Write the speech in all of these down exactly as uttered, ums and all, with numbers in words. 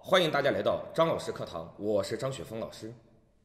欢迎大家来到张老师课堂，我是张雪峰老师。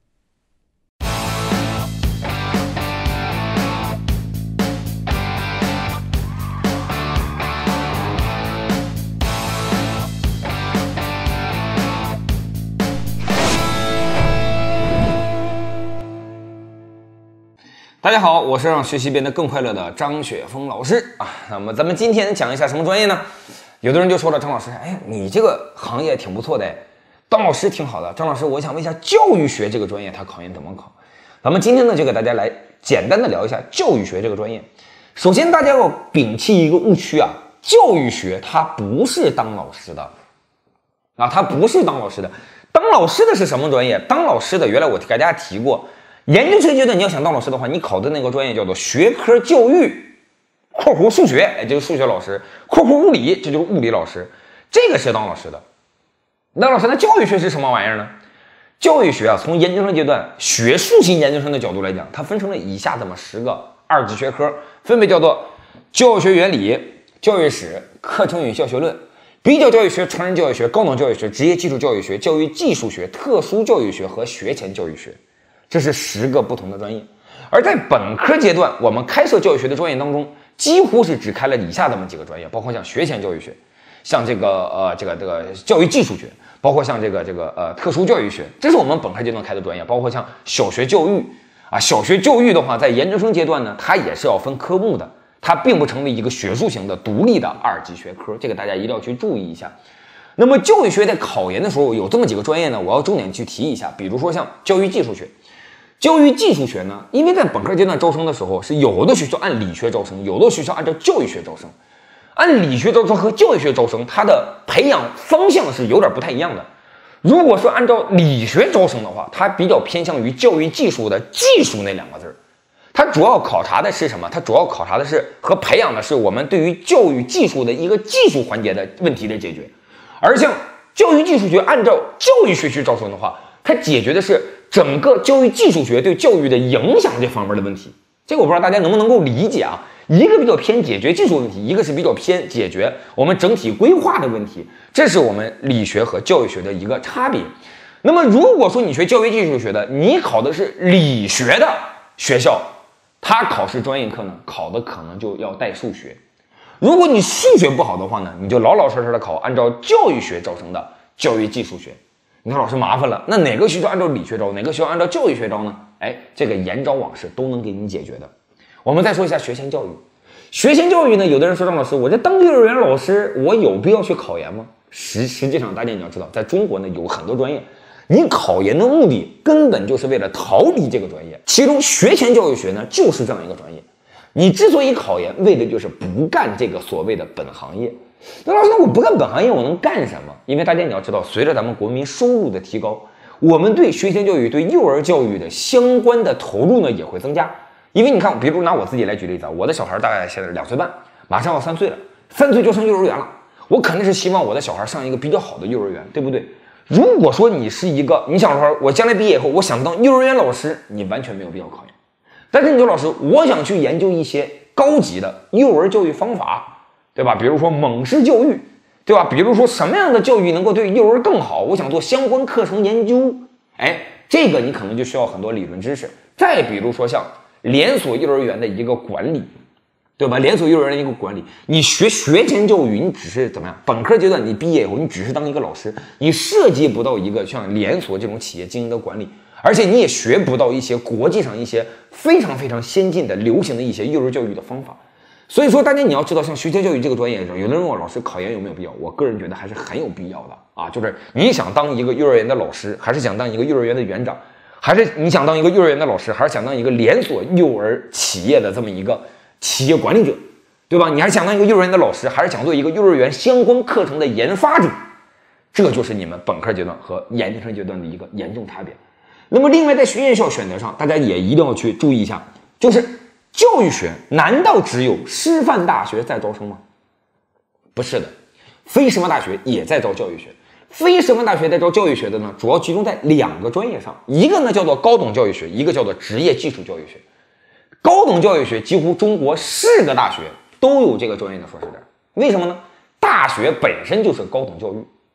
大家好，我是让学习变得更快乐的张雪峰老师啊。那么咱们今天讲一下什么专业呢？有的人就说了，张老师，哎，你这个行业挺不错的，当老师挺好的。张老师，我想问一下，教育学这个专业它考研怎么考？咱们今天呢，就给大家来简单的聊一下教育学这个专业。首先，大家要摒弃一个误区啊，教育学它不是当老师的啊，它不是当老师的。当老师的是什么专业？当老师的，原来我给大家提过。研究生阶段你要想当老师的话，你考的那个专业叫做学科教育（括弧数学），也就是数学老师；括弧物理，这就是物理老师。这个是当老师的。当老师，那教育学是什么玩意儿呢？教育学啊，从研究生阶段学术性研究生的角度来讲，它分成了以下这么十个二级学科，分别叫做教学原理、教育史、课程与教学论、比较教育学、成人教育学、高等教育学、职业基础教育学、教育技术学、特殊教育学和学前教育学。这是十个不同的专业，而在本科阶段，我们开设教育学的专业当中，几乎是只开了以下这么几个专业，包括像学前教育学，像这个呃这个这个教育技术学，包括像这个这个呃特殊教育学，这是我们本科阶段开的专业，包括像小学教育啊，小学教育的话，在研究生阶段呢，它也是要分科目的，它并不成为一个学术型的独立的二级学科，这个大家一定要去注意一下。那么教育学在考研的时候有这么几个专业呢，我要重点去提一下，比如说像教育技术学。教育技术学呢，因为在本科阶段招生的时候，是有的学校按理学招生，有的学校按照教育学招生。按理学招生和教育学招生，它的培养方向是有点不太一样的。如果说按照理学招生的话，它比较偏向于教育技术的技术那两个字，它主要考察的是什么？它主要考察的是和培养的是我们对于教育技术的一个技术环节的问题的解决。而像教育技术学按照教育学去招生的话，它解决的是整个教育技术学对教育的影响这方面的问题。这个我不知道大家能不能够理解啊？一个比较偏解决技术问题，一个是比较偏解决我们整体规划的问题，这是我们理学和教育学的一个差别。那么如果说你学教育技术学的，你考的是理学的学校，它考试专业课呢，考的可能就要带数学。如果你数学不好的话呢，你就老老实实的考按照教育学招生的教育技术学。你看老师麻烦了，那哪个学校按照理学招，哪个学校按照教育学招呢？哎，这个严招往事都能给你解决的。我们再说一下学前教育。学前教育呢，有的人说张老师，我这当幼儿园老师，我有必要去考研吗？实实际上，大家你要知道，在中国呢有很多专业，你考研的目的根本就是为了逃离这个专业。其中学前教育学呢就是这样一个专业。你之所以考研，为的就是不干这个所谓的本行业。那老师，那我不干本行业，我能干什么？因为大家你要知道，随着咱们国民收入的提高，我们对学前教育、对幼儿教育的相关的投入呢也会增加。因为你看，比如拿我自己来举例子，我的小孩大概现在两岁半，马上要三岁了，三岁就上幼儿园了。我肯定是希望我的小孩上一个比较好的幼儿园，对不对？如果说你是一个，你想说我将来毕业以后，我想当幼儿园老师，你完全没有必要考研。但是你说老师，我想去研究一些高级的幼儿教育方法。对吧？比如说蒙氏教育，对吧？比如说什么样的教育能够对幼儿更好？我想做相关课程研究，哎，这个你可能就需要很多理论知识。再比如说像连锁幼儿园的一个管理，对吧？连锁幼儿园的一个管理，你学学前教育，你只是怎么样？本科阶段你毕业以后，你只是当一个老师，你涉及不到一个像连锁这种企业经营的管理，而且你也学不到一些国际上一些非常非常先进的、流行的一些幼儿教育的方法。所以说，大家你要知道，像学前教育这个专业，有的人问我老师考研有没有必要？我个人觉得还是很有必要的啊！就是你想当一个幼儿园的老师，还是想当一个幼儿园的园长，还是你想当一个幼儿园的老师，还是想当一个连锁幼儿企业的这么一个企业管理者，对吧？你还是想当一个幼儿园的老师，还是想做一个幼儿园相关课程的研发者？这就是你们本科阶段和研究生阶段的一个严重差别。那么，另外在学院校选择上，大家也一定要去注意一下，就是。教育学难道只有师范大学在招生吗？不是的，非师范大学也在招教育学。非师范大学在招教育学的呢，主要集中在两个专业上，一个呢叫做高等教育学，一个叫做职业技术教育学。高等教育学几乎中国是个大学都有这个专业的硕士点，为什么呢？大学本身就是高等教育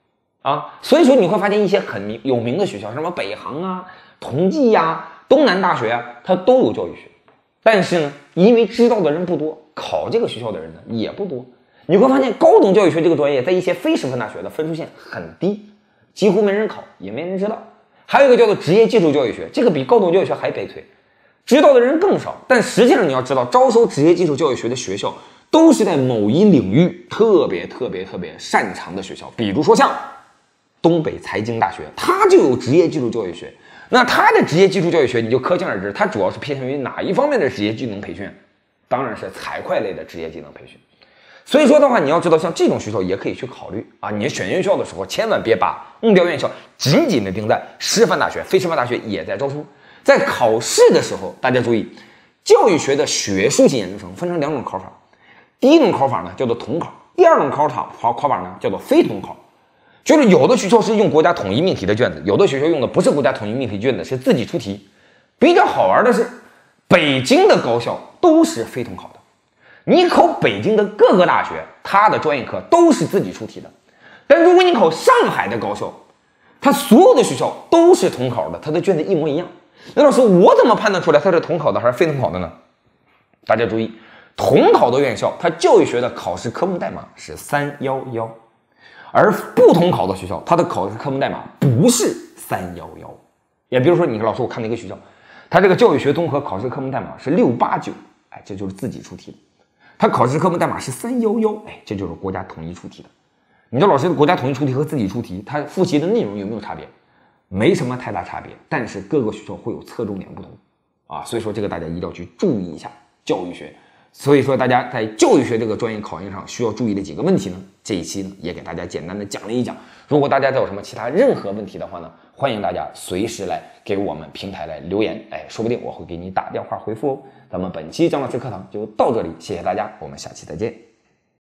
啊。所以说你会发现一些很名有名的学校，什么北航啊、同济呀、啊、东南大学啊，它都有教育学。但是呢，因为知道的人不多，考这个学校的人呢也不多。你会发现高等教育学这个专业在一些非师范大学的分数线很低，几乎没人考，也没人知道。还有一个叫做职业技术教育学，这个比高等教育学还悲催，知道的人更少。但实际上你要知道，招收职业技术教育学的学校都是在某一领域特别特别特别擅长的学校，比如说像东北财经大学，它就有职业技术教育学。那它的职业技术教育学，你就可想而知，它主要是偏向于哪一方面的职业技能培训？当然是财会类的职业技能培训。所以说的话，你要知道，像这种学校也可以去考虑啊。你选院校的时候，千万别把目标院校紧紧的盯在师范大学，非师范大学也在招生。在考试的时候，大家注意，教育学的学术性研究生分成两种考法。第一种考法呢叫做统考，第二种考法考考法呢叫做非统考。就是有的学校是用国家统一命题的卷子，有的学校用的不是国家统一命题卷子，是自己出题。比较好玩的是，北京的高校都是非统考的。你考北京的各个大学，它的专业课都是自己出题的。但如果你考上海的高校，它所有的学校都是统考的，它的卷子一模一样。那老师，我怎么判断出来它是统考的还是非统考的呢？大家注意，统考的院校，它教育学的考试科目代码是三一一，而不统考的学校，它的考试科目代码不是三一一。也比如说，你老师，我看了一个学校，它这个教育学综合考试科目代码是六八九，哎，这就是自己出题的。它考试科目代码是三一一，哎，这就是国家统一出题的。你说老师，国家统一出题和自己出题，它复习的内容有没有差别？没什么太大差别，但是各个学校会有侧重点不同啊，所以说这个大家一定要去注意一下教育学。所以说大家在教育学这个专业考研上需要注意的几个问题呢，这一期呢也给大家简单的讲了一讲。如果大家再有什么其他任何问题的话呢，欢迎大家随时来给我们平台来留言，哎，说不定我会给你打电话回复哦。咱们本期张老师课堂就到这里，谢谢大家，我们下期再见。